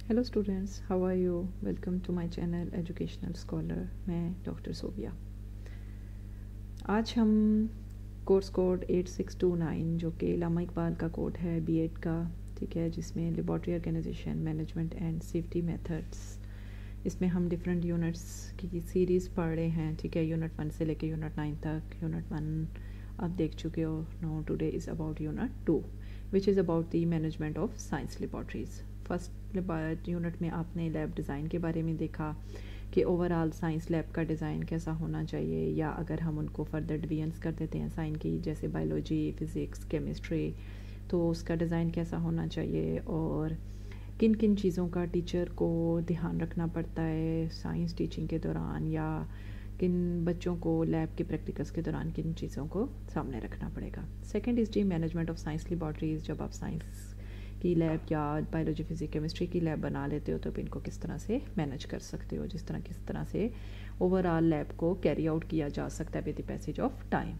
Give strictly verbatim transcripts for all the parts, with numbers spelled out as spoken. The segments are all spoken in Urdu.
Hello students, how are you? Welcome to my channel educational scholar. मैं डॉक्टर सोबिया। आज हम course code eight six two nine जो कि इलामा इकबाल का कोड है बीएड का, ठीक है, जिसमें laboratory organisation management and safety methods, इसमें हम डिफरेंट यूनिट्स की सीरीज़ पढ़ रहे हैं, ठीक है। यूनिट वन से लेके यूनिट नाइन तक। यूनिट वन आप देख चुके हो। No, today is about unit two which is about the management of science laboratories. First unit में आपने लैब डिज़ाइन के बारे में देखा कि ओवरऑल साइंस लैब का डिज़ाइन कैसा होना चाहिए, या अगर हम उनको फर्दर डिवीजन्स कर देते हैं साइंस की, जैसे बायोलॉजी, फिज़िक्स, केमिस्ट्री, तो उसका डिज़ाइन कैसा होना चाहिए, और किन किन चीज़ों का टीचर को ध्यान रखना पड़ता है साइंस टीचिंग के दौरान, या किन बच्चों को लैब के प्रैक्टिकल्स के दौरान किन चीज़ों को सामने रखना पड़ेगा। Second is the management of science laboratories. जब आप साइंस की लैब या बायोलॉजी, फिजिक्स, केमिस्ट्री की लैब बना लेते हो तो इनको किस तरह से मैनेज कर सकते हो, जिस तरह किस तरह से ओवरऑल लैब को कैरी आउट किया जा सकता है with the passage of time,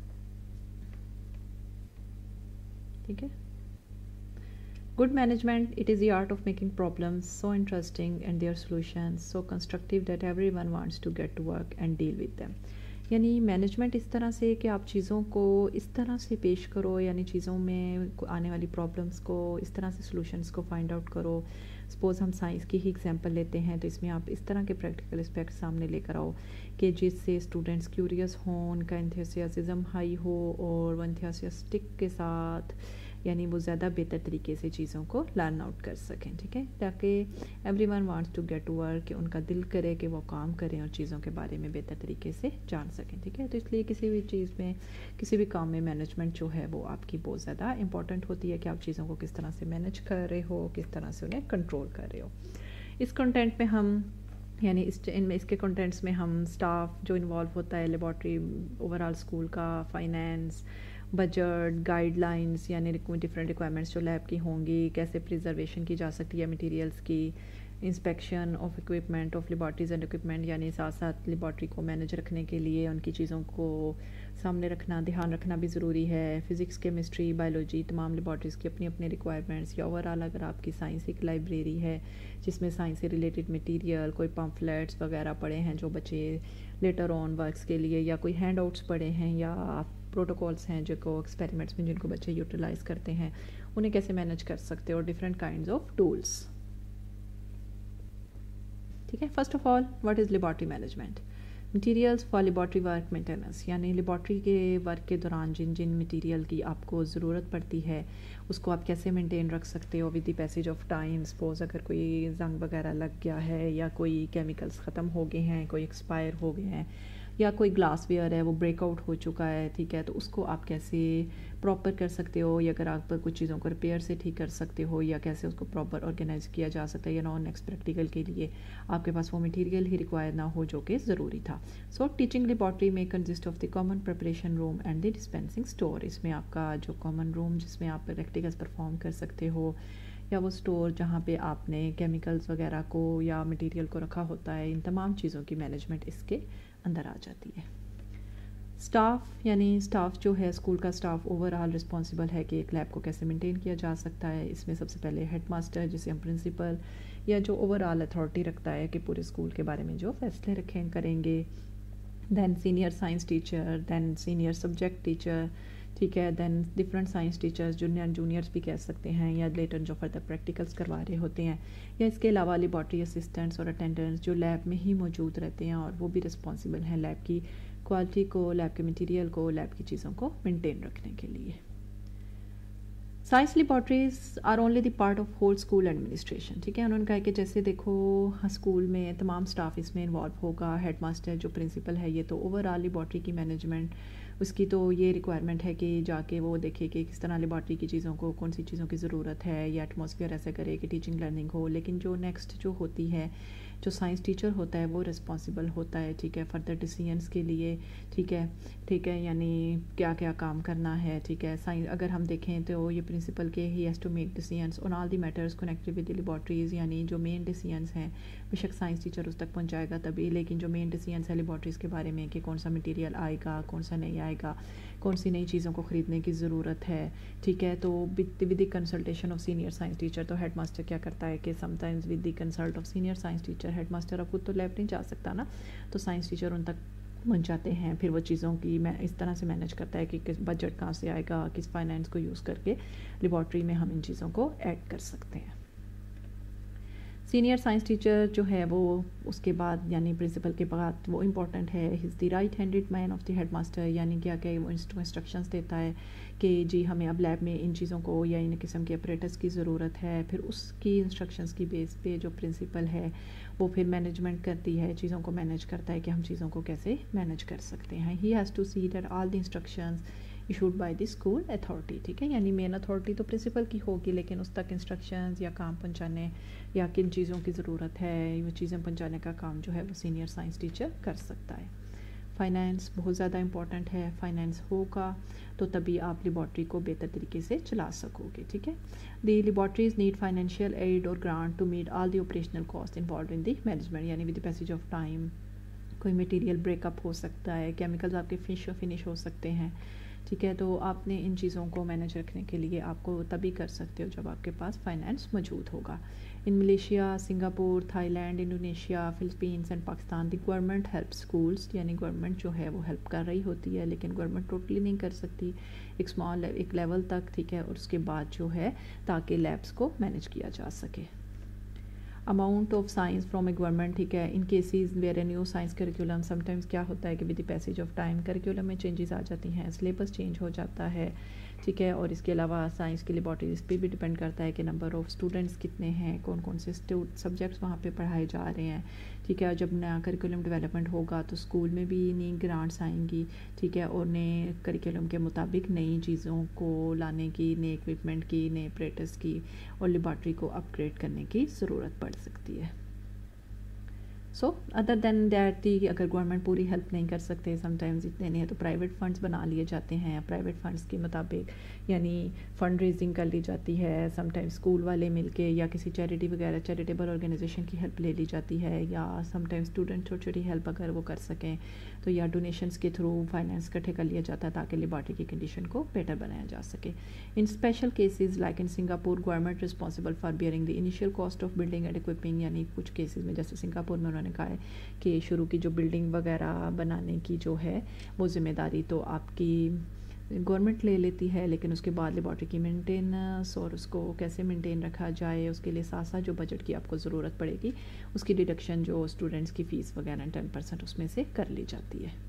ठीक है। Good management, it is the art of making problems so interesting and their solutions so constructive that everyone wants to get to work and deal with them. यानी मैनेजमेंट इस तरह से कि आप चीज़ों को इस तरह से पेश करो, यानी चीज़ों में आने वाली प्रॉब्लम्स को इस तरह से सॉल्यूशंस को फाइंड आउट करो। सपोज़ हम साइंस की ही एग्जांपल लेते हैं, तो इसमें आप इस तरह के प्रैक्टिकल एस्पेक्ट सामने लेकर आओ कि जिससे स्टूडेंट्स क्यूरियस हों, उनका एंथुसियासिज्म हाई हो, और वो एंथुसियास्टिक के साथ यानी वो ज़्यादा बेहतर तरीके से चीज़ों को लर्न आउट कर सकें, ठीक है, ताकि everyone wants to get to work, कि उनका दिल करे कि वो काम करें और चीज़ों के बारे में बेहतर तरीके से जान सकें, ठीक है। तो इसलिए किसी भी चीज़ में, किसी भी काम में मैनेजमेंट जो है वो आपकी बहुत ज़्यादा इंपॉर्टेंट होती है कि आप चीज़ों को किस तरह से मैनेज कर रहे हो, किस तरह से उन्हें कंट्रोल कर रहे हो। इस कंटेंट में हम यानी इस इनमें इसके कंटेंट्स में हम स्टाफ जो इन्वॉल्व होता है, लेबॉर्ट्री, ओवरऑल स्कूल का फाइनेंस, बजट, गाइडलाइंस, यानी डिफरेंट रिक्वायरमेंट्स जो लैब की होंगी, कैसे प्रिजर्वेशन की जा सकती है मटेरियल्स की, inspection of equipment of laboratories and equipment, यानी साथ साथ लेबॉर्ट्री को मैनेज रखने के लिए उनकी चीज़ों को सामने रखना, ध्यान रखना भी ज़रूरी है। फिज़िक्स, केमिस्ट्री, बायोलॉजी, तमाम लेबॉर्ट्रीज़ की अपनी अपनी रिक्वायरमेंट्स, या ओवरऑल अगर आपकी साइंस एक लाइब्रेरी है जिसमें साइंस से रिलेटेड मटेरियल, कोई पम्फलेट्स वगैरह पड़े हैं जो बच्चे लेटर ऑन वर्क्स के लिए, या कोई हैंड आउट्स पड़े हैं, या आप प्रोटोकॉल्स हैं जो को एक्सपेरिमेंट्स में जिनको बच्चे यूटिलाइज़ करते हैं, उन्हें कैसे मैनेज कर सकते हो, डिफरेंट काइंड्स ऑफ टूल्स, ठीक है। First of all, what is laboratory management? Materials for laboratory work maintenance, यानी लेबॉर्ट्री के वर्क के दौरान जिन जिन मटेरियल की आपको ज़रूरत पड़ती है उसको आप कैसे मेंटेन रख सकते हो with the passage of time. Suppose अगर कोई जंग वगैरह लग गया है, या कोई केमिकल्स ख़त्म हो गए हैं, कोई एक्सपायर हो गए हैं, या कोई ग्लास वेयर है वो ब्रेकआउट हो चुका है, ठीक है, तो उसको आप कैसे प्रॉपर कर सकते हो, या अगर आप कुछ चीज़ों को रिपेयर से ठीक कर सकते हो, या कैसे उसको प्रॉपर ऑर्गेनाइज किया जा सकता है, या नॉन नेक्स्ट प्रैक्टिकल के लिए आपके पास वो मटेरियल ही रिक्वायर ना हो जो कि ज़रूरी था। सो टीचिंग लेबॉर्ट्री में consist of the common preparation room and the dispensing store. इसमें आपका जो कॉमन रूम जिसमें आप प्रैक्टिकल्स परफॉर्म कर सकते हो, या वो स्टोर जहाँ पे आपने केमिकल्स वगैरह को या मटेरियल को रखा होता है, इन तमाम चीज़ों की मैनेजमेंट इसके अंदर आ जाती है। स्टाफ, यानी स्टाफ जो है स्कूल का स्टाफ ओवरऑल रिस्पॉन्सिबल है कि एक लैब को कैसे मेंटेन किया जा सकता है। इसमें सबसे पहले हेड मास्टर, जिसे हम प्रिंसिपल, या जो ओवरऑल अथॉरिटी रखता है कि पूरे स्कूल के बारे में जो फैसले रखें करेंगे। Then senior science teacher, then senior subject teacher, ठीक है, then different science teachers, junior juniors भी कह सकते हैं, या लेटर जो फर्दर प्रैक्टिकल्स करवा रहे होते हैं, या इसके अलावा लेबॉर्ट्री असिस्टेंट्स और अटेंडेंट्स जो लैब में ही मौजूद रहते हैं और वो भी रिस्पॉन्सिबल हैं लैब की क्वालिटी को, लैब के मटेरियल को, लैब की चीज़ों को मेंटेन रखने के लिए। Science laboratories are only the part of whole school administration, ठीक है। उन्होंने कहा कि जैसे देखो स्कूल में तमाम स्टाफ इसमें इन्वॉल्व होगा, हेड मास्टर जो प्रिंसिपल है ये तो ओवरऑल लेबॉर्ट्री की मैनेजमेंट, उसकी तो ये रिक्वायरमेंट है कि जाके वो देखे कि किस तरह लेबॉर्ट्री की चीज़ों को, कौन सी चीज़ों की ज़रूरत है, या एटमॉस्फेयर ऐसा करे कि टीचिंग लर्निंग हो। लेकिन जो नेक्स्ट जो होती है, जो साइंस टीचर होता है वो रिस्पॉन्सिबल होता है, ठीक है, फर्दर डिसीजंस के लिए, ठीक है, ठीक है, यानी क्या क्या काम करना है, ठीक है। साइंस अगर हम देखें तो ये प्रिंसिपल के ही has to make decisions on all the matters connected with the laboratories, यानी जो मेन डिसीजंस हैं बेशक साइंस टीचर उस तक पहुंचाएगा तभी, लेकिन जो मेन डिसीजंस है लेबॉर्ट्रीज़ के बारे में कि कौन सा मटेरियल आएगा, कौन सा नहीं आएगा, کون سی نئی چیزوں کو خریدنے کی ضرورت ہے، ٹھیک ہے. تو with the consultation of senior science teacher, تو ہیڈ ماسٹر کیا کرتا ہے کہ sometimes with the consult of senior science teacher, headmaster اب خود تو لیب نہیں جا سکتا نا، تو سائنس ٹیچر ان تک پہنچ جاتے ہیں. پھر وہ چیزوں کی میں اس طرح سے مینیج کرتا ہے کہ کس بجٹ کہاں سے آئے گا، کس فائنینس کو یوز کر کے لیبارٹری میں ہم ان چیزوں کو ایڈ کر سکتے ہیں. سینئر سائنس ٹیچر جو ہے وہ اس کے بعد یعنی پرنسپل کے بعد وہ امپورٹنٹ ہے، his the right handed man of the headmaster, یعنی کیا کہ وہ انسٹرکشنز دیتا ہے کہ جی ہمیں اب لیب میں ان چیزوں کو یا ان قسم کے اپریٹس کی ضرورت ہے. پھر اس کی انسٹرکشنز کی بیس پہ جو پرنسپل ہے وہ پھر مینجمنٹ کرتی ہے، چیزوں کو مینیج کرتا ہے کہ ہم چیزوں کو کیسے مینیج کر سکتے ہیں. He has to see that all the instructions issued by the school authority, ٹھیک ہے. یعنی مین اتھارٹی تو پرنسپل کی ہوگی، لیکن اس تک انسٹرکشنز یا کام پہنچانے یا کن چیزوں کی ضرورت ہے وہ چیزیں پہنچانے کا کام جو ہے وہ سینئر سائنس ٹیچر کر سکتا ہے. فائنینس بہت زیادہ امپورٹنٹ ہے، فائنینس ہوگا تو تبھی آپ لیبارٹری کو بہتر طریقے سے چلا سکو گے، ٹھیک ہے. The laboratories need financial aid اور grant to meet all the operational cost involved in the management, یعنی with the passage of time کوئی مٹیریل بریک اپ ہو سکتا ہے، کیمیکلز آپ کے فنش فنش ہو سکتے ہیں، ٹھیک ہے. تو آپ نے ان چیزوں کو مینیج رکھنے کے لیے آپ کو تبھی کر سکتے ہو جب آپ کے پاس فائنینس موجود ہوگا. In Malaysia, Singapore, Thailand, Indonesia, Philippines and Pakistan the government help schools, یعنی گورنمنٹ جو ہے وہ ہیلپ کر رہی ہوتی ہے لیکن گورنمنٹ ٹوٹلی نہیں کر سکتی، ایک اسمال ایک لیول تک، ٹھیک ہے. اور اس کے بعد جو ہے تاکہ لیبس کو مینیج کیا جا سکے. Amount of science from a government, ٹھیک ہے. In cases where a new science curriculum, sometimes کیا ہوتا ہے کہ with the passage of time curriculum میں چینجز آ جاتی ہیں، سلیبس چینج ہو جاتا ہے، ٹھیک ہے. اور اس کے علاوہ سائنس کی لیبارٹریز پہ بھی ڈپینڈ کرتا ہے کہ نمبر آف اسٹوڈنٹس کتنے ہیں، کون کون سے سبجیکٹس وہاں پہ پڑھائے جا رہے ہیں، ٹھیک ہے. جب نیا کریکولم ڈیولپمنٹ ہوگا تو اسکول میں بھی نئی گرانٹس آئیں گی، ٹھیک ہے. اور نئے کریکولم کے مطابق نئی چیزوں کو لانے کی، نئے اکوپمنٹ کی، نئے اپریٹس کی اور لیبارٹری کو اپ گریڈ کرنے کی ضرورت پڑ سکتی ہے. So other then that the اگر گورنمنٹ پوری ہیلپ نہیں کر سکتے، سم ٹائمز اتنے نہیں ہے تو پرائیویٹ فنڈس بنا لیے جاتے ہیں، پرائیویٹ فنڈس کے مطابق یعنی فنڈ ریزنگ کر لی جاتی ہے، سم ٹائمز اسکول والے مل کے یا کسی چیریٹی وغیرہ چیریٹیبل آرگنائزیشن کی ہیلپ لے لی جاتی ہے، یا سم ٹائمز اسٹوڈنٹ چھوٹی چھوٹی ہیلپ اگر وہ کر سکیں تو یا ڈونیشنس کے تھرو فائنینس اکٹھے کر لیا جاتا ہے تاکہ لیبارٹری کی کنڈیشن کو بیٹر بنایا جا سکے. In special cases like in Singapore government responsible for bearing the initial cost of building and equipping, یعنی کچھ کیسز میں جیسے سنگاپور میں انہوں نے کہا ہے کہ شروع کی جو بلڈنگ وغیرہ بنانے کی جو ہے وہ ذمہ داری تو آپ کی گورنمنٹ لے لیتی ہے، لیکن اس کے بعد لیبارٹری کی مینٹیننس اور اس کو کیسے مینٹین رکھا جائے اس کے لیے ساتھ ساتھ جو بجٹ کی آپ کو ضرورت پڑے گی اس کی ڈیڈکشن جو اسٹوڈنٹس کی فیس وغیرہ ٹین پرسینٹ اس میں سے کر لی جاتی ہے.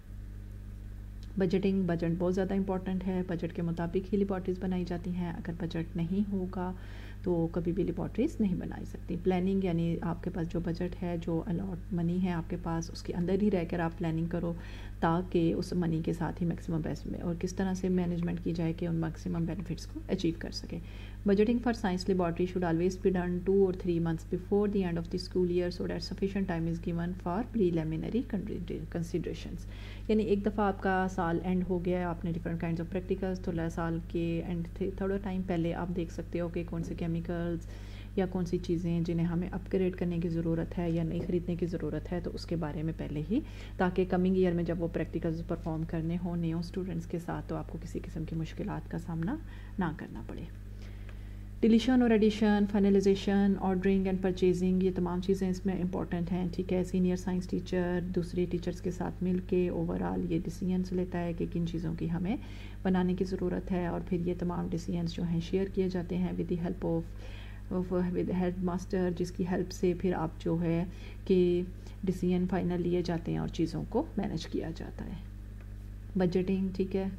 بجٹنگ بجٹ بہت زیادہ امپورٹنٹ ہے، بجٹ کے مطابق ہی لیبارٹریز بنائی جاتی ہیں، اگر بجٹ نہیں ہوگا تو کبھی بھی لیبارٹریز نہیں بنائی سکتی. پلاننگ یعنی آپ کے پاس جو بجٹ ہے، جو الاٹ منی ہے آپ کے پاس، اس کے اندر ہی رہ کر آپ پلاننگ کرو تاکہ اس منی کے ساتھ ہی میکسیمم بیسٹ میں اور کس طرح سے مینجمنٹ کی جائے کہ ان میکسیمم بینیفٹس کو اچیو کر سکے. Budgeting for science laboratory should always be done two اور three months before the end of the school year so that sufficient time is given for preliminary considerations. یعنی ایک دفعہ آپ کا سال اینڈ ہو گیا ہے، آپ نے ڈفرنٹ کائنڈز آف پریکٹیکلس تو سال کے اینڈ تھے تھوڑا ٹائم پہلے آپ دیکھ سکتے ہو کہ کون سے کیمیکلز یا کون سی چیزیں جنہیں ہمیں اپ گریڈ کرنے کی ضرورت ہے یا نہیں خریدنے کی ضرورت ہے، تو اس کے بارے میں پہلے ہی، تاکہ کمنگ ایئر میں جب وہ پریکٹیکلز پرفارم کرنے ہوں نیو اسٹوڈنٹس کے ساتھ تو آپ کو کسی قسم کی مشکلات کا سامنا نہ کرنا پڑے. ڈیلیشن اور addition, finalization, ordering and purchasing, یہ تمام چیزیں اس میں امپورٹنٹ ہیں، ٹھیک ہے. سینئر سائنس ٹیچر دوسرے ٹیچرز کے ساتھ مل کے اوور آل یہ ڈیسیجنس لیتا ہے کہ کن چیزوں کی ہمیں بنانے کی ضرورت ہے، اور پھر یہ تمام ڈیسیجنس جو ہیں شیئر کیے جاتے ہیں with the help of with headmaster, جس کی ہیلپ سے پھر آپ جو ہے کہ ڈیسیجن فائنل لیے جاتے ہیں اور چیزوں کو مینیج کیا جاتا ہے. بجٹنگ، ٹھیک ہے.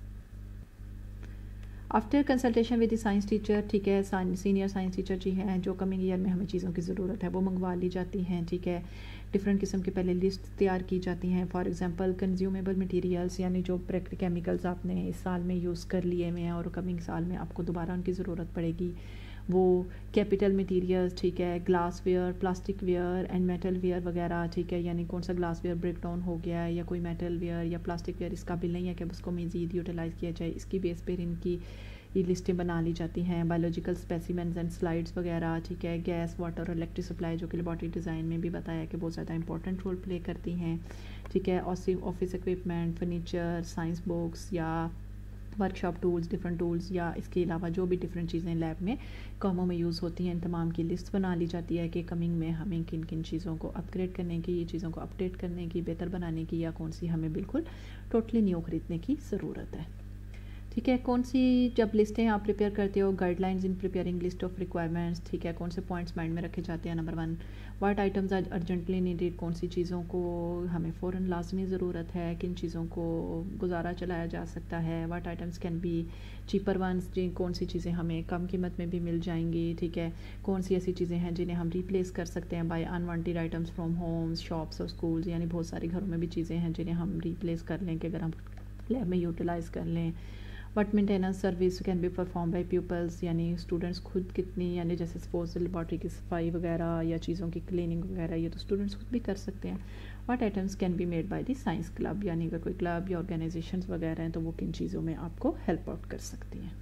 After consultation with the science teacher, ٹھیک ہے، سینئر سائنس ٹیچر جی ہیں جو کمنگ ایئر میں ہمیں چیزوں کی ضرورت ہے وہ منگوا لی جاتی ہیں، ٹھیک ہے. ڈفرینٹ قسم کے پہلے لسٹ تیار کی جاتی ہیں. فار ایگزامپل کنزیومیبل مٹیریلس، یعنی جو پریکٹ کیمیکلز آپ نے اس سال میں یوز کر لیے ہوئے ہیں اور کمنگ سال میں آپ کو دوبارہ ان کی ضرورت پڑے گی، وہ کیپیٹل مٹیریلز، ٹھیک ہے، glass ware, plastic ware and metal ware وغیرہ، ٹھیک ہے. یعنی کون سا گلاس ویئر بریک ڈاؤن ہو گیا ہے یا کوئی میٹل ویئر یا پلاسٹک ویئر اس قابل نہیں ہے کہ اب اس کو مزید یوٹیلائز کیا جائے، اس کی بیس پر ان کی یہ لسٹیں بنا لی جاتی ہیں. بایولوجیکل اسپیسیمنز اینڈ سلائڈس وغیرہ, ٹھیک ہے. گیس, واٹر اور الیکٹرک سپلائی جو کہ لیبارٹری ڈیزائن میں بھی بتایا کہ بہت زیادہ امپورٹنٹ رول پلے کرتی ہیں, ٹھیک ہے. Office equipment, furniture, science books یا workshop tools, different tools, یا اس کے علاوہ جو بھی ڈفرینٹ چیزیں لیب میں کاموں میں یوز ہوتی ہیں, ان تمام کی لسٹ بنا لی جاتی ہے کہ کمنگ میں ہمیں کن کن چیزوں کو اپ گریڈ کرنے کی, یہ چیزوں کو اپڈیٹ کرنے کی, بہتر بنانے کی, یا کون سی ہمیں بالکل ٹوٹلی نیو خریدنے کی ضرورت ہے, ٹھیک ہے. کون سی جب لسٹیں آپ پریپیئر کرتے ہو, guidelines in preparing list of requirements, ٹھیک ہے. کون سے پوائنٹس مائنڈ میں رکھے جاتے ہیں؟ Number one, what items are urgently needed, کون سی چیزوں کو ہمیں فوراً لازمی ضرورت ہے, کن چیزوں کو گزارا چلایا جا سکتا ہے. What items can be cheaper ones, جن کون سی چیزیں ہمیں کم قیمت میں بھی مل جائیں گی, ٹھیک ہے. کون سی ایسی چیزیں ہیں جنہیں ہم ریپلیس کر سکتے ہیں by unwanted items from homes, shops اور اسکولز, یعنی بہت سارے گھروں میں بھی چیزیں ہیں جنہیں ہم ریپلیس کر لیں کہ اگر ہم لیب میں یوٹیلائز کر لیں. What maintenance service can be perform by peoples, یعنی اسٹوڈنٹس خود کتنی, یعنی جیسے سپوز لیبارٹری کی صفائی وغیرہ یا چیزوں کی کلیننگ وغیرہ, یہ تو اسٹوڈنٹس خود بھی کر سکتے ہیں. What items can be made by the science club, یعنی اگر کوئی کلب یا آرگنائزیشنز وغیرہ ہیں تو وہ کن چیزوں میں آپ کو ہیلپ آؤٹ کر سکتی ہیں.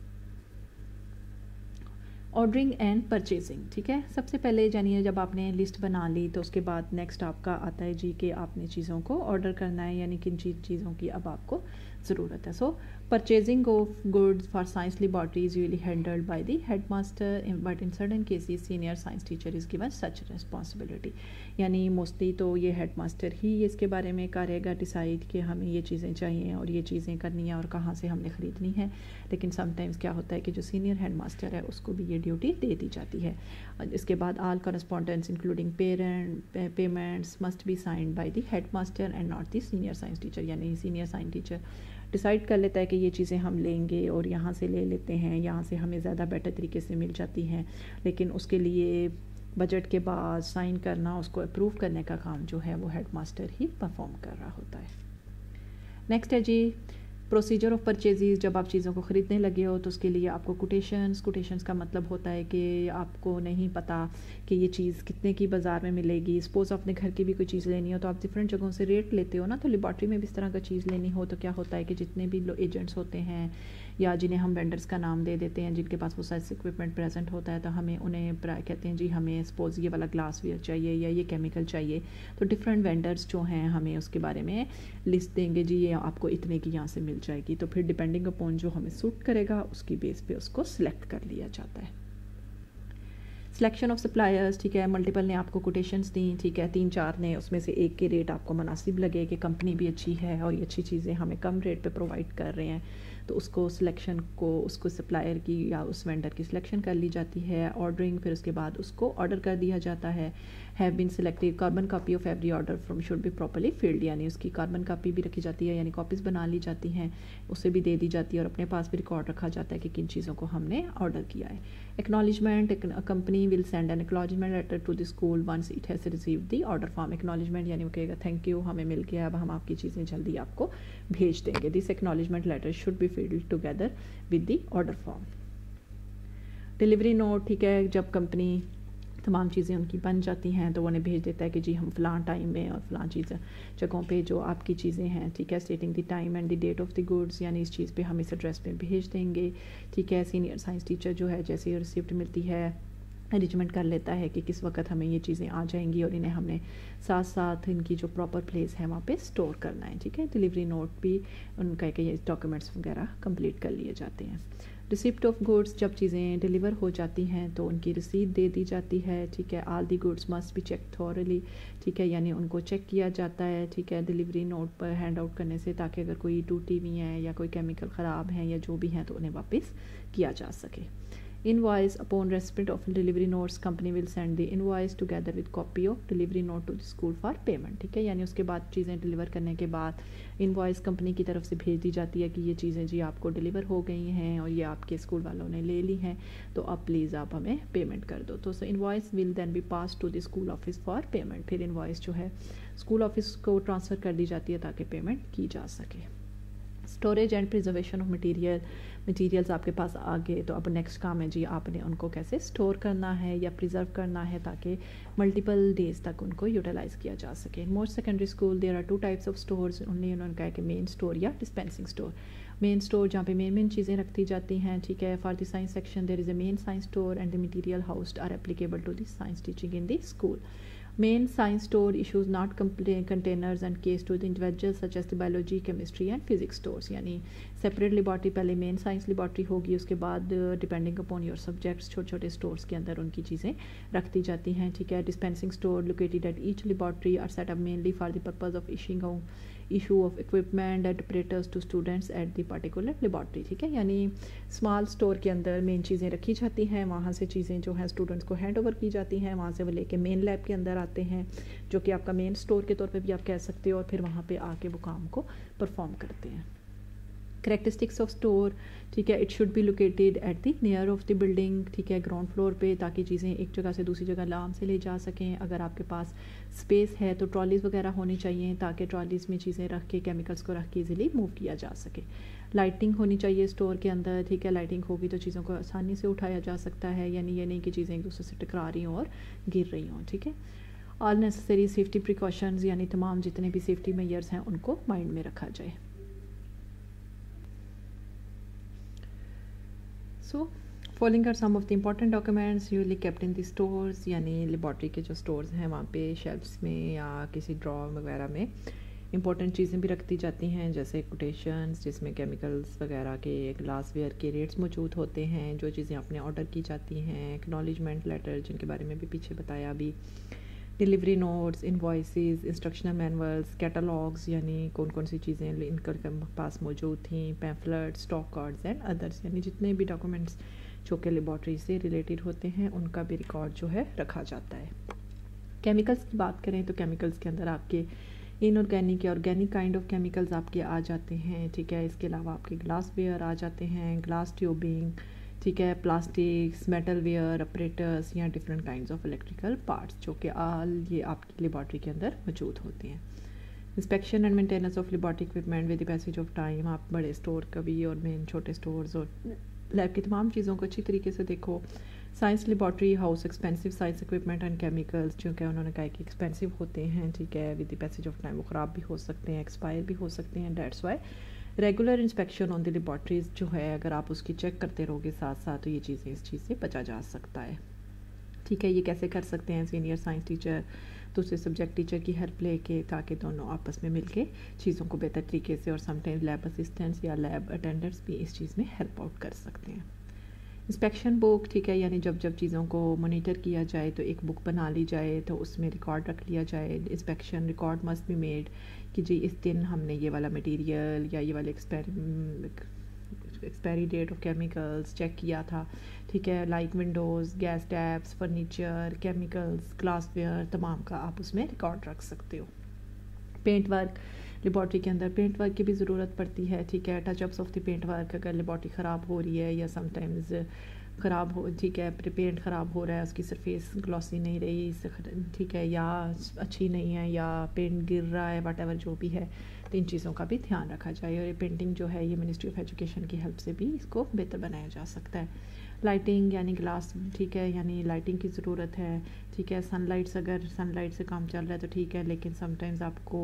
آرڈرنگ اینڈ پرچیزنگ, ٹھیک ہے. سب سے پہلے جانیے جب آپ نے لسٹ بنا لی تو اس کے بعد نیکسٹ آپ کا آتا ہے جی کہ آپ نے چیزوں کو آرڈر کرنا ہے, یعنی کن چیز چیزوں کی اب آپ کو ضرورت ہے. So purchasing of goods for science laboratory is usually handled by the headmaster, but in certain cases senior science teacher is given such responsibility. یعنی موسٹلی تو یہ ہیڈ ماسٹر ہی اس کے بارے میں کرے گا ڈیسائیڈ کہ ہمیں یہ چیزیں چاہیے اور یہ چیزیں کرنی ہیں اور کہاں سے ہم نے خریدنی ہے. لیکن سم ٹائمز کیا ہوتا ہے کہ جو سینئر ہیڈ ماسٹر ہے اس کو بھی یہ ڈیوٹی دے دی جاتی ہے. اس کے بعد all correspondents including parent payments must be signed by the headmaster and not the senior science teacher, یعنی سینئر سائنس ٹیچر ڈیسائیڈ کر لیتا ہے کہ یہ چیزیں ہم لیں گے اور یہاں سے لے لیتے ہیں, یہاں سے ہمیں زیادہ بیٹر طریقے سے مل جاتی ہیں, لیکن اس کے لیے بجٹ کے بعد سائن کرنا, اس کو اپروو کرنے کا کام جو ہے وہ ہیڈ ماسٹر ہی پرفارم کر رہا ہوتا ہے. نیکسٹ ہے جی پروسیجر آف پرچیزز. جب آپ چیزوں کو خریدنے لگے ہو تو اس کے لیے آپ کو کوٹیشنز کوٹیشنز کا مطلب ہوتا ہے کہ آپ کو نہیں پتہ کہ یہ چیز کتنے کی بازار میں ملے گی. سپوز اپنے گھر کی بھی کوئی چیز لینی ہو تو آپ ڈفرینٹ جگہوں سے ریٹ لیتے ہو نا, تو لیبارٹری میں بھی اس طرح کا چیز لینی ہو تو کیا ہوتا ہے کہ جتنے بھی لو ایجنٹس ہوتے ہیں یا جنہیں ہم وینڈرز کا نام دے دیتے ہیں, جن کے پاس وہ سائنس اکوپمنٹ پریزنٹ ہوتا ہے, تو ہمیں انہیں کہتے ہیں جی ہمیں سپوز یہ والا گلاس ویئر چاہیے یا یہ کیمیکل چاہیے, تو ڈفرینٹ وینڈرز جو ہیں ہمیں اس کے بارے میں لسٹ دیں گے, جی یہ آپ کو اتنے کی یہاں سے مل جائے گی. تو پھر ڈپینڈنگ اپون جو ہمیں سوٹ کرے گا اس کی بیس پہ اس کو سلیکٹ کر لیا جاتا ہے. سلیکشن آف سپلائرز, ٹھیک ہے. ملٹیپل نے آپ کو کوٹیشنز دیں, ٹھیک ہے, تین چار نے, اس میں سے ایک کے ریٹ آپ کو مناسب لگے کہ کمپنی بھی اچھی ہے اور یہ اچھی چیزیں ہمیں کم ریٹ پہ پرووائڈ کر رہے ہیں, تو اس کو سلیکشن کو اس کو سپلائر کی یا اس وینڈر کی سلیکشن کر لی جاتی ہے. آرڈرنگ, پھر اس کے بعد اس کو آرڈر کر دیا جاتا ہے. Have been selected, carbon copy of every order from should be properly filed, یعنی اس کی کاربن کاپی بھی رکھی جاتی ہے, یعنی کاپیز بنا لی جاتی ہیں, اسے بھی دے دی جاتی ہے اور اپنے پاس بھی ریکارڈ رکھا جاتا ہے کہ کن چیزوں کو ہم نے آرڈر کیا ہے. Acknowledgement, company will send an acknowledgement letter to the school once it has received the order form. Acknowledgement یعنی وہ کہے گا تھینک یو ہمیں مل گیا, اب ہم آپ کی چیزیں جلدی آپ کو بھیج دیں گے. This acknowledgement letter should be filed together with the order form. Delivery note, ٹھیک ہے, جب کمپنی تمام چیزیں ان کی بن جاتی ہیں تو وہ انہیں بھیج دیتا ہے کہ جی ہم فلاں ٹائم میں اور فلاں چیزیں جگہوں پہ جو آپ کی چیزیں ہیں, ٹھیک ہے, stating the time and the date of the goods, یعنی اس چیز پہ ہم اس ایڈریس پہ بھیج دیں گے, ٹھیک ہے. سینئر سائنس ٹیچر جو ہے جیسے ریسیپٹ ملتی ہے ارینجمنٹ کر لیتا ہے کہ کس وقت ہمیں یہ چیزیں آ جائیں گی اور انہیں ہم نے ساتھ ساتھ ان کی جو پراپر پلیس ہے وہاں پہ اسٹور کرنا ہے, ٹھیک ہے. ڈلیوری نوٹ بھی ان کا کہ یہ ڈاکیومنٹس وغیرہ کمپلیٹ کر لیے جاتے ہیں. ریسیپٹ آف گوڈس, جب چیزیں ڈلیور ہو جاتی ہیں تو ان کی رسید دے دی جاتی ہے, ٹھیک ہے. All the goods must be check thoroughly, ٹھیک ہے, یعنی ان کو چیک کیا جاتا ہے, ٹھیک ہے, ڈلیوری نوٹ پر ہینڈ آؤٹ کرنے سے, تاکہ اگر کوئی ٹوٹی ہوئی ہیں یا کوئی کیمیکل خراب ہیں یا جو بھی ہیں تو انہیں واپس کیا جا سکے. Invoice, upon receipt of delivery notes company will send the invoice together with copy of delivery note to the school for payment, ٹھیک ہے, یعنی اس کے بعد چیزیں ڈلیور کرنے کے بعد انوائس کمپنی کی طرف سے بھیج دی جاتی ہے کہ یہ چیزیں جی آپ کو ڈلیور ہو گئی ہیں اور یہ آپ کے اسکول والوں نے لے لی ہیں, تو اب پلیز آپ ہمیں پیمنٹ کر دو. تو invoice will then be pass to the school office for payment, پھر انوائس جو ہے اسکول آفس کو ٹرانسفر کر دی جاتی ہے تاکہ پیمنٹ کی جا سکے. Storage and preservation of material, materials آپ کے پاس آ گئے تو اب نیکسٹ کام ہے جی آپ نے ان کو کیسے اسٹور کرنا ہے یا پریزرو کرنا ہے تاکہ ملٹیپل ڈیز تک ان کو یوٹیلائز کیا جا سکے. Most secondary school there are two types of stores, انہیں انہوں نے کہا کہ مین اسٹور یا ڈسپینسنگ اسٹور. مین اسٹور جہاں پہ مین مین چیزیں رکھتی جاتی ہیں, ٹھیک ہے. For the science section there is a main science store and the material housed are applicable to the science teaching in the school. Main science store issues not complete containers and case to the individuals such as the biology, chemistry and physics stores. یعنی separate لیبارٹری پہلے مین سائنس لیبارٹری ہوگی, اس کے بعد ڈپینڈنگ اپون یور سبجیکٹس چھوٹے چھوٹے اسٹورس کے اندر ان کی چیزیں رکھتی جاتی ہیں, ٹھیک ہے. Dispensing store located at each laboratory are set up mainly for the purpose of issuing issue of equipment and operators to students at the particular laboratory, ٹھیک ہے. یعنی اسمال اسٹور کے اندر مین چیزیں رکھی جاتی ہیں, وہاں سے چیزیں جو ہیں اسٹوڈنٹس کو ہینڈ اوور کی جاتی ہیں, وہاں سے وہ لے کے مین لیب کے اندر آتے ہیں جو کہ آپ کا مین اسٹور کے طور پہ بھی آپ کہہ سکتے ہو, اور پھر وہاں پہ آ کے وہ کام کو پرفارم کرتے ہیں. کریکٹرسٹکس آف اسٹور, ٹھیک ہے. It should be located at the near of the building, ٹھیک ہے, گراؤنڈ فلور پہ, تاکہ چیزیں ایک جگہ سے دوسری جگہ آرام سے لے جا سکیں. اگر آپ کے پاس اسپیس ہے تو ٹرالیز وغیرہ ہونی چاہیے تاکہ ٹرالیز میں چیزیں رکھ کے کیمیکلس کو رکھ کے ایزیلی موو کیا جا سکے. لائٹنگ ہونی چاہیے اسٹور کے اندر, ٹھیک ہے. لائٹنگ ہوگی تو چیزوں کو آسانی سے اٹھایا جا سکتا ہے, یعنی یہ نہیں کہ چیزیں ایک دوسرے سے ٹکرا رہی ہوں اور گر رہی ہوں, ٹھیک ہے. آل نیسسری سیفٹی پریکاشنز, یعنی تمام جتنے بھی سیفٹی میئرز ہیں ان کو مائنڈ میں رکھا جائے. So following are some of the important documents usually kept in the stores, یعنی لیبارٹری کے جو اسٹورز ہیں وہاں پہ شیلفس میں یا کسی ڈرا وغیرہ میں امپورٹنٹ چیزیں بھی رکھتی جاتی ہیں, جیسے کوٹیشنز جس میں کیمیکلز وغیرہ کے گلاس ویئر کے ریٹس موجود ہوتے ہیں, جو چیزیں آپ نے آرڈر کی جاتی ہیں, ایکنالجمنٹ لیٹر جن کے بارے میں بھی پیچھے بتایا بھی, delivery notes, invoices, instructional manuals, catalogues یعنی کون کون سی چیزیں ان کے پاس موجود تھیں, pamphlet, stock cards and others, یعنی جتنے بھی ڈاکومنٹس جو کہ لیبارٹری سے ریلیٹڈ ہوتے ہیں ان کا بھی ریکارڈ جو ہے رکھا جاتا ہے. کیمیکلز کی بات کریں تو کیمیکلز کے اندر آپ کے ان آرگینک یا آرگینک کائنڈ آف کیمیکلز آپ کے آ جاتے ہیں, ٹھیک ہے. اس کے علاوہ آپ کے گلاس ویئر آ جاتے ہیں, گلاس ٹیوبنگ, ٹھیک ہے, پلاسٹکس, میٹل ویئر, اپریٹرس یا different kinds of electrical parts جو کہ آل یہ آپ کی لیبارٹری کے اندر موجود ہوتے ہیں. Inspection and maintenance of laboratory equipment with the passage of time, آپ بڑے اسٹور کا بھی اور مین چھوٹے اسٹورز اور لیب کی تمام چیزوں کو اچھی طریقے سے دیکھو. Science laboratory house expensive science equipment and chemicals, چونکہ انہوں نے کہا کہ ایکسپینسو ہوتے ہیں, ٹھیک ہے, with the passage of time وہ خراب بھی ہو سکتے ہیں, ایکسپائر بھی ہو سکتے ہیں. That's why regular inspection on the laboratories جو ہے اگر آپ اس کی چیک کرتے رہو گے ساتھ ساتھ تو یہ چیزیں اس چیز سے بچا جا سکتا ہے, ٹھیک ہے. یہ کیسے کر سکتے ہیں سینئر سائنس ٹیچر دوسرے سبجیکٹ ٹیچر کی ہیلپ لے کے, تاکہ دونوں آپس میں مل کے چیزوں کو بہتر طریقے سے, اور سم ٹائم لیب اسسٹنٹس یا لیب اٹینڈنٹس بھی اس چیز میں ہیلپ آؤٹ کر سکتے ہیں. انسپیکشن بک, ٹھیک ہے, یعنی جب جب چیزوں کو مانیٹر کیا جائے تو ایک بک بنا لی جائے تو اس میں ریکارڈ رکھ لیا جائے. Inspection record must be made کہ جی اس دن ہم نے یہ والا مٹیریل یا یہ والے expiry date of chemicals check کیا تھا, ٹھیک ہے. Like windows, gas taps, furniture, chemicals, glassware, تمام کا آپ اس میں ریکارڈ رکھ سکتے ہو. پینٹ ورک, لیبارٹری کے اندر پینٹ ورک کی بھی ضرورت پڑتی ہے, ٹھیک ہے. Touch ups of the paint work, اگر لیبارٹری خراب ہو رہی ہے یا سم ٹائمز خراب ہو, ٹھیک ہے, پینٹ خراب ہو رہا ہے, اس کی سرفیس گلوسی نہیں رہی, ٹھیک ہے, یا اچھی نہیں ہے, یا پینٹ گر رہا ہے, واٹ ایور جو بھی ہے, تو ان چیزوں کا بھی دھیان رکھا جائے. اور یہ پینٹنگ جو ہے یہ منسٹری آف ایجوکیشن کی ہیلپ سے بھی اس کو بہتر بنایا جا سکتا ہے. لائٹنگ یعنی گلاس, ٹھیک ہے, یعنی لائٹنگ کی ضرورت ہے, ٹھیک ہے. سن لائٹس, اگر سن لائٹ سے کام چل رہا ہے تو ٹھیک ہے, لیکن سم ٹائمز آپ کو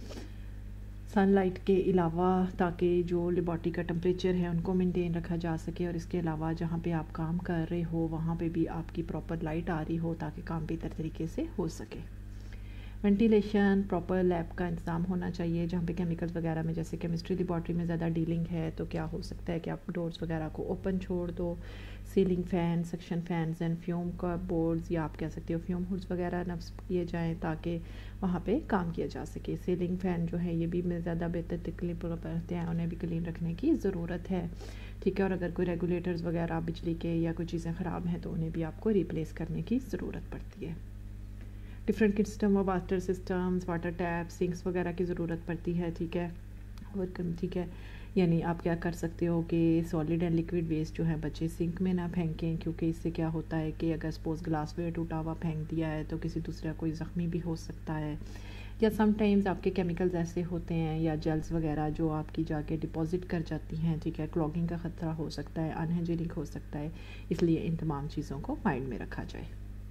سن لائٹ کے علاوہ تاکہ جو لیبارٹری کا ٹمپریچر ہے ان کو مینٹین رکھا جا سکے, اور اس کے علاوہ جہاں پہ آپ کام کر رہے ہو وہاں پہ بھی آپ کی پراپر لائٹ آ رہی ہو تاکہ کام بہتر طریقے سے ہو سکے. وینٹیلیشن, پراپر لیب کا انتظام ہونا چاہیے جہاں پہ کیمیکلز وغیرہ میں, جیسے کیمسٹری لیبارٹری میں زیادہ ڈیلنگ ہے تو کیا ہو سکتا ہے کہ آپ ڈورز وغیرہ کو اوپن چھوڑ دو. Ceiling fan, suction fans and fume cupboards, یا آپ کہہ سکتے ہو فیوم ہوڈز وغیرہ نصب کیے جائیں تاکہ وہاں پہ کام کیا جا سکے. سیلنگ فین جو ہے یہ بھی میں زیادہ بہتر کلین رہتے ہیں, انہیں بھی کلین رکھنے کی ضرورت ہے, ٹھیک ہے. اور اگر کوئی ریگولیٹرز وغیرہ بجلی کے یا کوئی چیزیں خراب ہیں تو انہیں بھی آپ کو ریپلیس کرنے کی ضرورت پڑتی ہے. Different system of water systems, water tap, sinks وغیرہ کی ضرورت پڑتی ہے, ٹھیک ہے. اور ٹھیک ہے, یعنی آپ کیا کر سکتے ہو کہ سالڈ اینڈ لیکوڈ ویسٹ جو ہے بچے سنک میں نہ پھینکیں, کیونکہ اس سے کیا ہوتا ہے کہ اگر سپوز گلاس ویئر ٹوٹا ہوا پھینک دیا ہے تو کسی دوسرا کوئی زخمی بھی ہو سکتا ہے. یا سم ٹائمز آپ کے کیمیکلز ایسے ہوتے ہیں یا جیلز وغیرہ جو آپ کی جا کے ڈپازٹ کر جاتی ہیں, ٹھیک ہے. کلاگنگ کا خطرہ ہو سکتا ہے, انہائجینک ہو سکتا ہے, اس لیے ان تمام چیزوں کو مائنڈ میں رکھا جائے.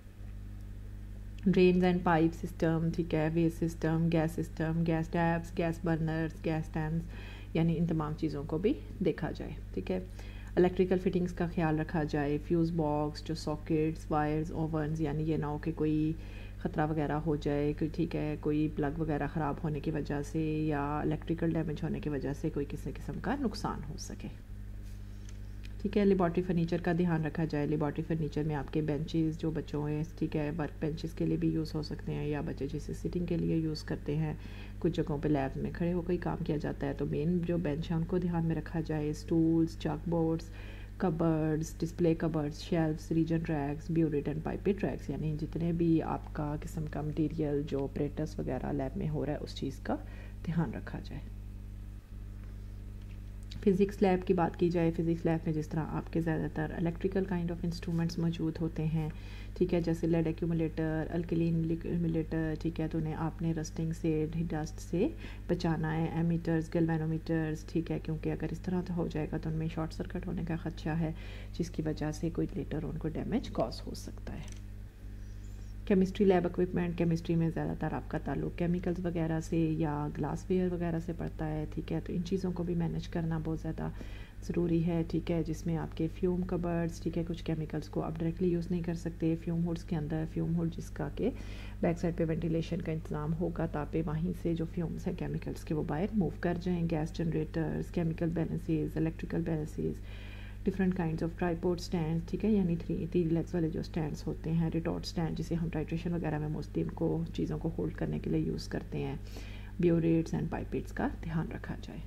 ڈرینز اینڈ پائپ سسٹم, ٹھیک ہے. Waste system, gas system, gas taps, gas burners, gas tanks, یعنی ان تمام چیزوں کو بھی دیکھا جائے. ٹھیک ہے. الیکٹریکل فٹنگز کا خیال رکھا جائے, فیوز باکس, جو ساکٹس, وائرز, اوونز, یعنی یہ نہ ہو کہ کوئی خطرہ وغیرہ ہو جائے, کہ ٹھیک ہے کوئی پلگ وغیرہ خراب ہونے کی وجہ سے یا الیکٹریکل ڈیمیج ہونے کی وجہ سے کوئی کسی قسم کا نقصان ہو سکے. ٹھیک ہے. لیبارٹری فرنیچر کا دھیان رکھا جائے. لیبارٹری فرنیچر میں آپ کے بینچز جو بچوں ہیں, ٹھیک ہے, ورک بینچز کے لیے بھی یوز ہو سکتے ہیں یا بچے جسے سٹنگ کے لیے یوز کرتے ہیں. کچھ جگہوں پہ لیب میں کھڑے ہو کے کام کیا جاتا ہے, تو مین جو بینچ ہیں ان کو دھیان میں رکھا جائے. Stools, chalk boards, cupboards, display cupboards, shelves, reagent racks, burette and pipette racks, یعنی جتنے بھی آپ کا قسم کا مٹیریل جو آپریٹرس وغیرہ لیب میں ہو رہا ہے اس چیز کا دھیان رکھا جائے. فزکس لیب کی بات کی جائے. فزکس لیب میں جس طرح آپ کے زیادہ تر الیکٹریکل کائنڈ آف انسٹرومنٹس موجود ہوتے ہیں, ٹھیک ہے, جیسے لیڈ ایکیومولیٹر, الکلین ایکیومولیٹر, ٹھیک ہے, تو انہیں آپ نے رسٹنگ سے, ڈسٹ سے بچانا ہے. ایمیٹرز, گیلوینومیٹرز, ٹھیک ہے, کیونکہ اگر اس طرح ہو جائے گا تو ان میں شارٹ سرکٹ ہونے کا خدشہ ہے, جس کی وجہ سے کوئی لیٹر ان کو ڈیمیج کاز ہو سکتا ہے. Chemistry lab equipment. کیمسٹری میں زیادہ تر آپ کا تعلق کیمیکلز وغیرہ سے یا گلاس ویئر وغیرہ سے پڑتا ہے, ٹھیک ہے, تو ان چیزوں کو بھی مینیج کرنا بہت زیادہ ضروری ہے. ٹھیک ہے, جس میں آپ کے فیوم کبرڈز, ٹھیک ہے, کچھ کیمیکلز کو آپ ڈائریکٹلی یوز نہیں کر سکتے. فیوم ہوڈز کے اندر فیوم ہوڈ جس کا کہ بیک سائڈ پہ وینٹیلیشن کا انتظام ہوگا تاکہ وہیں سے جو فیومز ہیں کیمیکلز کے وہ باہر موو کر جائیں. Gas generators, chemical balances, electrical balances, different kinds of tripod stand, ٹھیک ہے, یعنی تھری تین لیگس والے جو اسٹینڈس ہوتے ہیں, ریٹارڈ اسٹینڈ جسے ہم ٹائٹریشن وغیرہ میں موسٹلی ان کو چیزوں کو ہولڈ کرنے کے لیے یوز کرتے ہیں. بیوریٹس اینڈ پائپٹس کا دھیان رکھا جائے.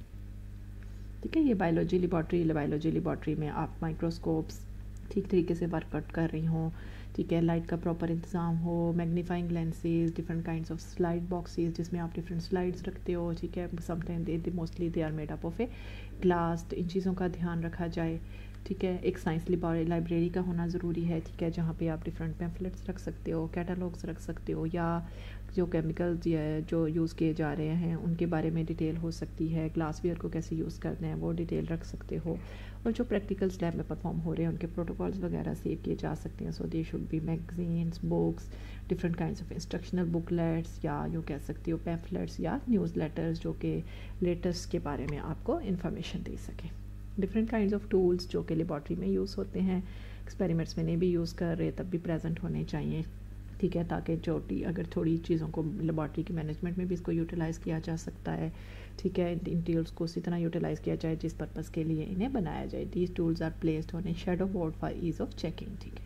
ٹھیک ہے. یہ بایولوجی لیبارٹری. بایولوجی لیبارٹری میں آپ مائکروسکوپس ٹھیک طریقے سے ورک آؤٹ کر رہی ہوں, ٹھیک ہے, لائٹ کا پراپر انتظام ہو, magnifying lenses, different kinds of slide boxes جس میں آپ ڈفرنٹ سلائڈس رکھتے ہو, ٹھیک ہے, some time they mostly they are made up of a glass. ان چیزوں کا دھیان رکھا جائے. ٹھیک ہے. ایک سائنس لائبریری کا ہونا ضروری ہے, ٹھیک ہے, جہاں پہ آپ ڈفرینٹ پیمفلیٹس رکھ سکتے ہو, کیٹالوگس رکھ سکتے ہو, یا جو کیمیکلز جو یوز کیے جا رہے ہیں ان کے بارے میں ڈیٹیل ہو سکتی ہے. گلاس ویئر کو کیسے یوز کرنا ہے وہ ڈیٹیل رکھ سکتے ہو, اور جو پریکٹیکلز لیب میں پرفارم ہو رہے ہیں ان کے پروٹوکالز وغیرہ سیو کیے جا سکتے ہیں. So they should be magazines, books, different kinds of instructional booklets, یا یوں کہہ سکتی ہو پیمفلیٹس یا نیوز لیٹرز جو کہ لیٹسٹ کے بارے میں آپ کو انفارمیشن دے سکیں. ڈفرینٹ کائنڈز آف ٹولز جو کہ لیبارٹری میں یوز ہوتے ہیں, ایکسپیریمنٹس میں نہیں بھی یوز کر رہے تب بھی پریزنٹ ہونے چاہیے, ٹھیک ہے, تاکہ چھوٹی اگر تھوڑی چیزوں کو لیبارٹری کی مینجمنٹ میں بھی اس کو یوٹیلائز کیا جا سکتا ہے, ٹھیک ہے, ان ٹولز کو اسی طرح یوٹیلائز کیا جائے جس پرپز کے لیے انہیں بنایا جائے. These tools are placed on a shadow board for ease of checking. ٹھیک ہے.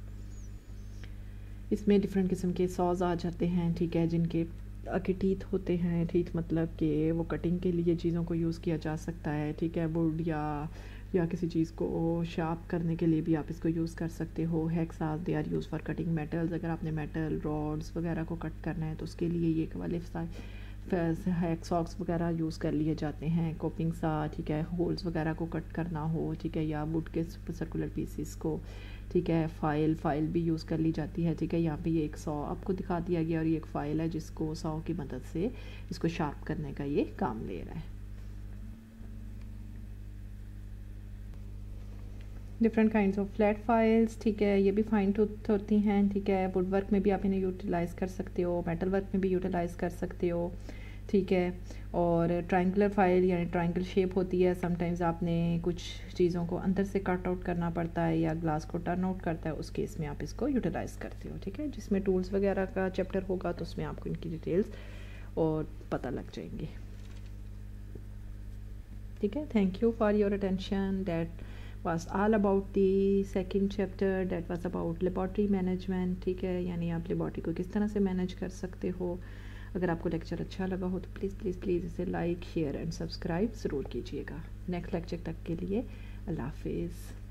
اس میں ڈفرینٹ قسم کے ساز آ جاتے ہیں, ٹھیک ہے, جن کے کے ٹیتھ ہوتے ہیں, ٹھیک, مطلب کہ وہ کٹنگ کے لیے چیزوں کو یوز کیا جا سکتا ہے, ٹھیک ہے, بورڈ یا یا کسی چیز کو شارپ کرنے کے لیے بھی آپ اس کو یوز کر سکتے ہو. Hacksaws, they are use for cutting metals. اگر آپ نے میٹل راڈز وغیرہ کو کٹ کرنا ہے تو اس کے لیے یہ والے ہیکساکس وغیرہ یوز کر لیے جاتے ہیں. کوپنگ سا, ٹھیک ہے, ہولز وغیرہ کو کٹ کرنا ہو, ٹھیک ہے, یا ووڈ کے سرکولر پیسز کو, ٹھیک ہے, فائل فائل بھی یوز کر لی جاتی ہے. ٹھیک ہے. یہاں پہ یہ ایک سو آپ کو دکھا دیا گیا اور یہ ایک فائل ہے جس کو سو کی مدد سے اس کو شارپ کرنے کا یہ کام لے رہا ہے. Different kinds of flat files, ٹھیک ہے, یہ بھی فائن ٹوتھ ہوتی ہیں, ٹھیک ہے, ووڈ ورک میں بھی آپ انہیں یوٹیلائز کر سکتے ہو, میٹل ورک میں بھی یوٹیلائز کر سکتے ہو, ٹھیک ہے. اور ٹرائنگولر فائل یعنی ٹرائنگل شیپ ہوتی ہے, سم ٹائمز آپ نے کچھ چیزوں کو اندر سے کٹ آؤٹ کرنا پڑتا ہے یا گلاس کو ٹرن آؤٹ کرتا ہے, اس کیس میں آپ اس کو یوٹیلائز کرتے ہو, ٹھیک ہے. جس میں ٹولز وغیرہ کا چیپٹر ہوگا تو اس میں آپ کو ان کی ڈیٹیلز اور پتہ لگ جائیں گے, ٹھیک ہے. Thank you for your attention. That was all about the second chapter, that was about laboratory management. ٹھیک ہے, یعنی آپ لیبارٹری کو کس طرح سے مینیج کر سکتے ہو. اگر آپ کو لیکچر اچھا لگا ہو تو پلیز پلیز پلیز اسے لائک, شیئر اینڈ سبسکرائب ضرور کیجیے گا. نیکسٹ لیکچر تک کے لیے اللہ حافظ.